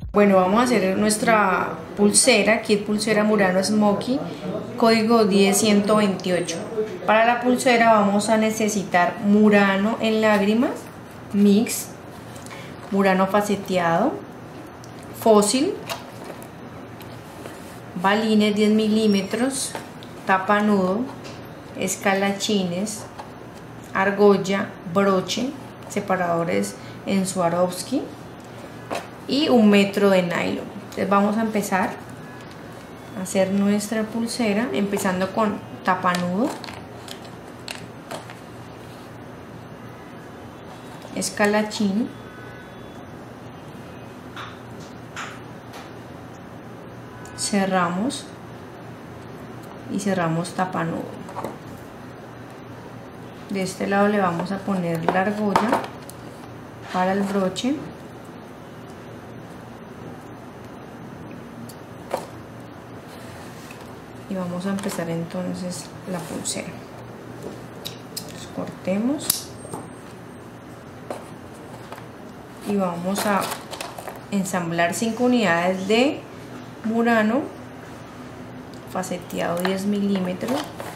Bueno, vamos a hacer nuestra pulsera, Kit Pulsera Murano Smoky, código 10128. Para la pulsera vamos a necesitar murano en lágrimas, mix, murano faceteado, fósil, balines 10 milímetros, tapanudo, escalachines, argolla, broche, separadores en Swarovski y 1 metro de nylon. Entonces vamos a empezar a hacer nuestra pulsera empezando con tapanudo, escalachín, cerramos y cerramos tapanudo. De este lado le vamos a poner la argolla para el broche y vamos a empezar entonces la pulsera. Entonces, cortemos y vamos a ensamblar 5 unidades de murano faceteado 10 milímetros.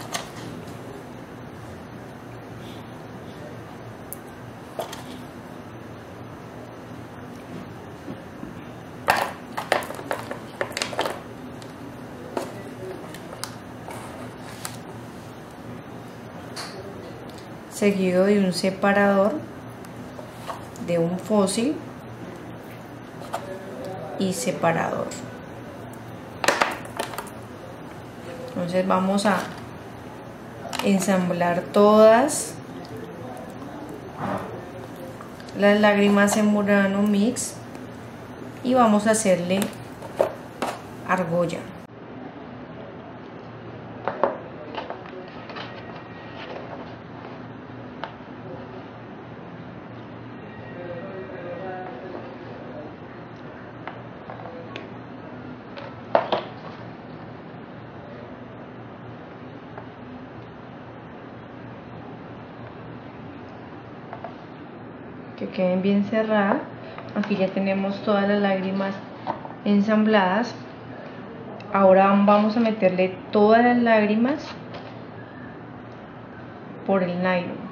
Seguido de un separador, de un fósil y separador. Entonces vamos a ensamblar todas las lágrimas en murano mix y vamos a hacerle argolla. Que queden bien cerradas. Aquí ya tenemos todas las lágrimas ensambladas. Ahora vamos a meterle todas las lágrimas por el nylon.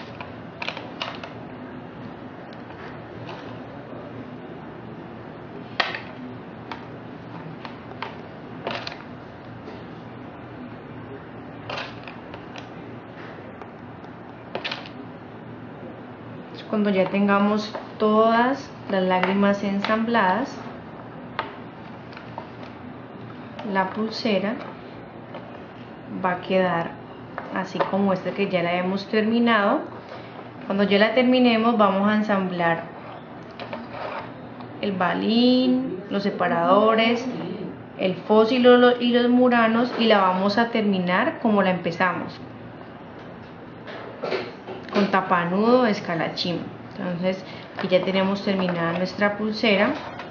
Cuando ya tengamos todas las lágrimas ensambladas, la pulsera va a quedar así como esta que ya la hemos terminado. Cuando ya la terminemos vamos a ensamblar el balín, los separadores, el fósil y los muranos y la vamos a terminar como la empezamos, con tapanudo, escalachín. Entonces aquí ya tenemos terminada nuestra pulsera.